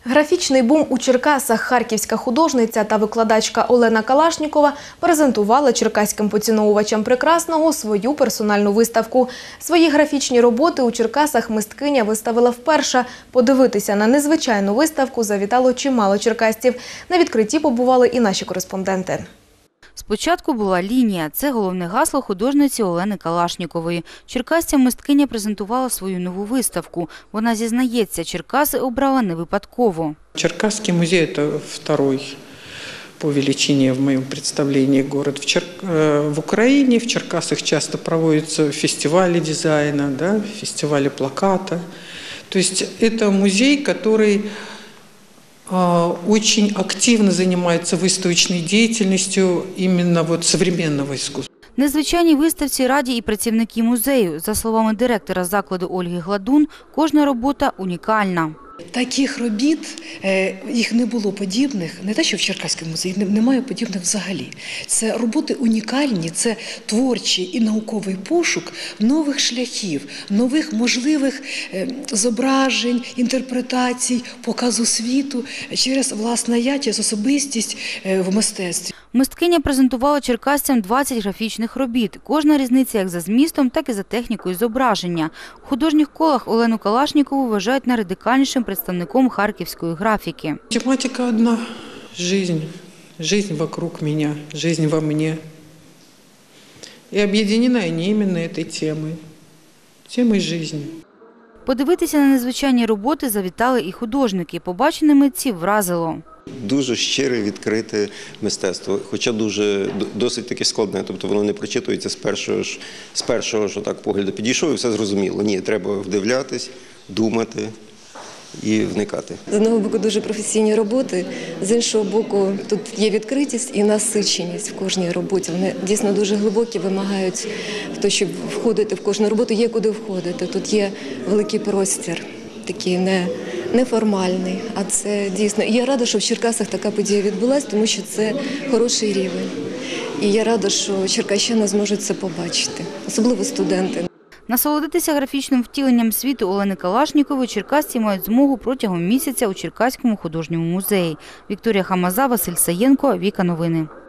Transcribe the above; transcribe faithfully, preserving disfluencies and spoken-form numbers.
Графічний бум у Черкасах. Харківська художниця та викладачка Олена Калашнікова презентувала черкаським поціновувачам прекрасного свою персональну виставку. Свої графічні роботи у Черкасах мисткиня виставила вперше. Подивитися на незвичайну виставку завітало чимало черкасців. На відкритті побували і наші кореспонденти. Спочатку була лінія. Це головне гасло художниці Олени Калашнікової. Черкасцям мисткиня презентувала свою нову виставку. Вона зізнається, Черкаси обрала не випадково. Черкасский музей – это второй по величине в моем представлении город в, Чер... в Украине. В Черкасах часто проводятся фестивали дизайна, да, фестивали плаката. То есть это музей, который очень активно занимается выставочной деятельностью именно вот современного искусства. Незвичайній виставці раді і працівники музею. За словами директора закладу Ольги Гладун, кожна робота унікальна. Таких робіт, їх не було подібних, не те, що в Черкаському музеї, немає подібних взагалі. Це роботи унікальні, це творчий і науковий пошук нових шляхів, нових можливих зображень, інтерпретацій, показу світу через власне я, через особистість в мистецтві. Мисткиня презентувала черкасцям двадцять графічних робіт. Кожна різниця як за змістом, так і за технікою зображення. У художніх колах Олену Калашнікову вважають найрадикальнішим представником харківської графіки. Тематика одна – жизнь. Жизнь вокруг меня, жизнь во мне. И объединена не именно этой темой, темой жизни. Подивитися на незвичайні роботи завітали і художники. Побачене митців вразило. Дуже щире, відкрите мистецтво, хоча дуже, досить таки складне, тобто воно не прочитується з першого ж, з першого ж так погляду. Підійшов і все зрозуміло. Ні, треба вдивлятись, думати і вникати. З одного боку дуже професійні роботи, з іншого боку тут є відкритість і насиченість в кожній роботі. Вони дійсно дуже глибокі, вимагають того, щоб входити в кожну роботу, є куди входити. Тут є великий простір, такий не, неформальний, а це дійсно. І я рада, що в Черкасах така подія відбулася, тому що це хороший рівень. І я рада, що черкащани зможуть це побачити, особливо студенти. Насолодитися графічним втіленням світу Олени Калашнікової черкасці мають змогу протягом місяця у Черкаському художньому музеї. Вікторія Хамаза, Василь Саєнко, Віка Новини.